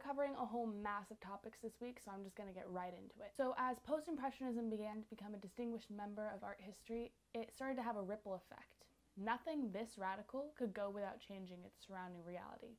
covering a whole mass of topics this week, so I'm just going to get right into it. So as Post-Impressionism began to become a distinguished member of art history, it started to have a ripple effect. Nothing this radical could go without changing its surrounding reality.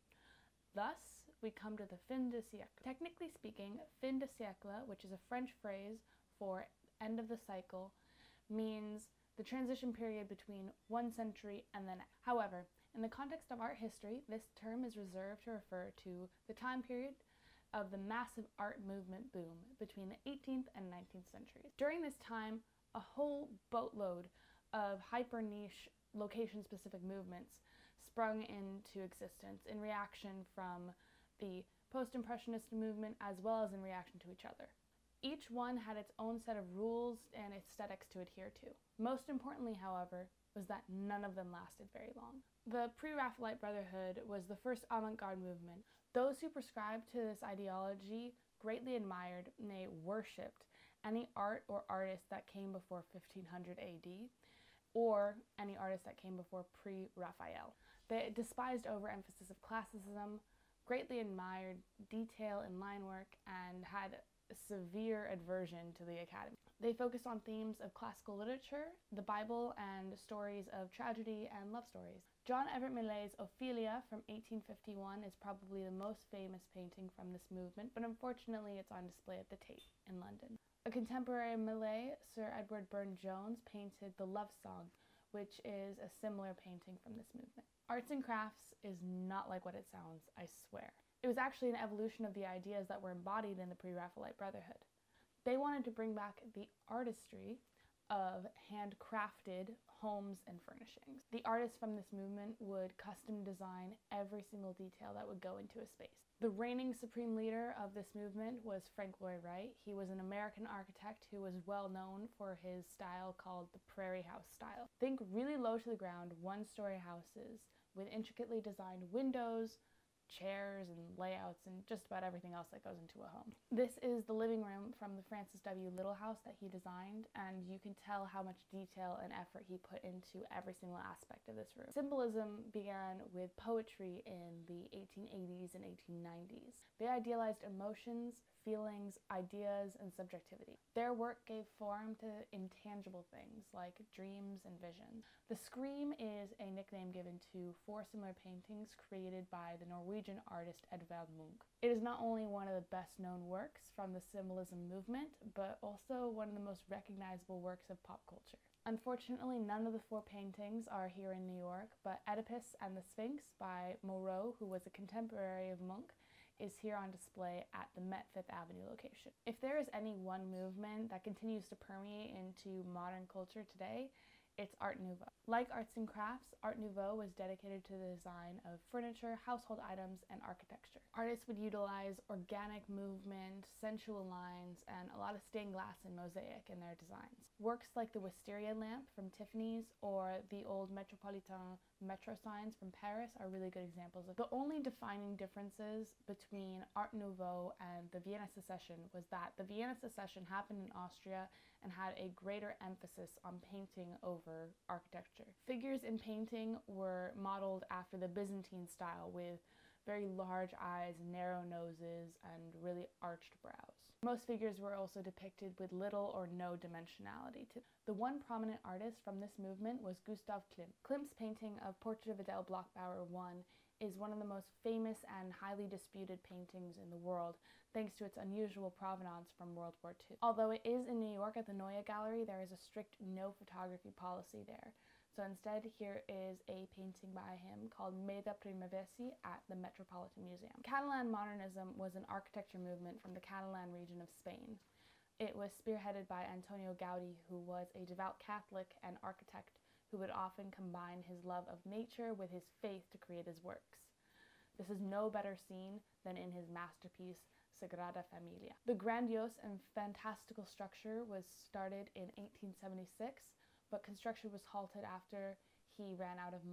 Thus, we come to the fin de siècle. Technically speaking, fin de siècle, which is a French phrase for end of the cycle, means the transition period between one century and the next. However, in the context of art history, this term is reserved to refer to the time period of the massive art movement boom between the 18th and 19th centuries. During this time, a whole boatload of hyper-niche location-specific movements sprung into existence in reaction from the post-impressionist movement as well as in reaction to each other. Each one had its own set of rules and aesthetics to adhere to. Most importantly, however, was that none of them lasted very long. The Pre-Raphaelite Brotherhood was the first avant-garde movement. Those who prescribed to this ideology greatly admired, nay, worshipped, any art or artist that came before 1500 AD, or any artist that came before pre-Raphael. They despised overemphasis of classicism, greatly admired detail in line work, and had a severe aversion to the Academy. They focused on themes of classical literature, the Bible, and stories of tragedy and love stories. John Everett Millet's Ophelia from 1851 is probably the most famous painting from this movement, but unfortunately it's on display at the Tate in London. A contemporary of Millet, Sir Edward Burne-Jones, painted The Love Song, which is a similar painting from this movement. Arts and crafts is not like what it sounds, I swear. It was actually an evolution of the ideas that were embodied in the Pre-Raphaelite Brotherhood. They wanted to bring back the artistry of handcrafted homes and furnishings. The artists from this movement would custom design every single detail that would go into a space. The reigning supreme leader of this movement was Frank Lloyd Wright. He was an American architect who was well known for his style called the Prairie House style. Think really low to the ground, one-story houses with intricately designed windows, chairs and layouts and just about everything else that goes into a home. This is the living room from the Francis W. Little house that he designed, and you can tell how much detail and effort he put into every single aspect of this room. Symbolism began with poetry in the 1880s and 1890s. They idealized emotions, feelings, ideas, and subjectivity. Their work gave form to intangible things like dreams and visions. The Scream is a nickname given to four similar paintings created by the Norwegian artist Edvard Munch. It is not only one of the best known works from the symbolism movement, but also one of the most recognizable works of pop culture. Unfortunately, none of the four paintings are here in New York, but Oedipus and the Sphinx by Moreau, who was a contemporary of Munch, is here on display at the Met Fifth Avenue location. If there is any one movement that continues to permeate into modern culture today, it's Art Nouveau. Like arts and crafts, Art Nouveau was dedicated to the design of furniture, household items, and architecture. Artists would utilize organic movement, sensual lines, and a lot of stained glass and mosaic in their designs. Works like the Wisteria lamp from Tiffany's or the old Metropolitan metro signs from Paris are really good examples of. The only defining differences between Art Nouveau and the Vienna Secession was that the Vienna Secession happened in Austria and had a greater emphasis on painting over architecture. Figures in painting were modeled after the Byzantine style with very large eyes, narrow noses, and really arched brows. Most figures were also depicted with little or no dimensionality to them. The one prominent artist from this movement was Gustav Klimt. Klimt's painting of Portrait of Adele Bloch-Bauer I is one of the most famous and highly disputed paintings in the world, thanks to its unusual provenance from World War II. Although it is in New York at the Neue Gallery, there is a strict no photography policy there. So instead, here is a painting by him called Meda Primavesi at the Metropolitan Museum. Catalan modernism was an architecture movement from the Catalan region of Spain. It was spearheaded by Antonio Gaudi, who was a devout Catholic and architect who would often combine his love of nature with his faith to create his works. This is no better seen than in his masterpiece, Sagrada Familia. The grandiose and fantastical structure was started in 1876, but construction was halted after he ran out of money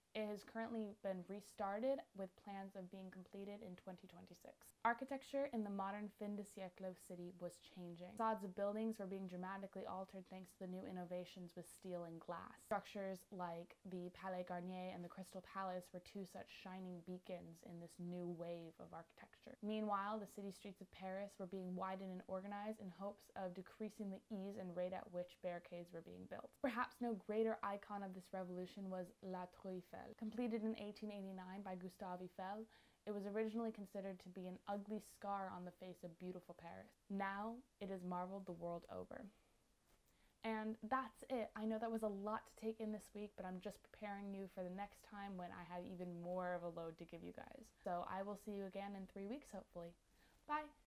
It has currently been restarted with plans of being completed in 2026. Architecture in the modern fin de siècle city was changing. Facades of buildings were being dramatically altered thanks to the new innovations with steel and glass. Structures like the Palais Garnier and the Crystal Palace were two such shining beacons in this new wave of architecture. Meanwhile, the city streets of Paris were being widened and organized in hopes of decreasing the ease and rate at which barricades were being built. Perhaps no greater icon of this revolution was La Tour Eiffel. Completed in 1889 by Gustave Eiffel, it was originally considered to be an ugly scar on the face of beautiful Paris. Now, it is marveled the world over. And that's it. I know that was a lot to take in this week, but I'm just preparing you for the next time when I have even more of a load to give you guys. So I will see you again in 3 weeks, hopefully. Bye!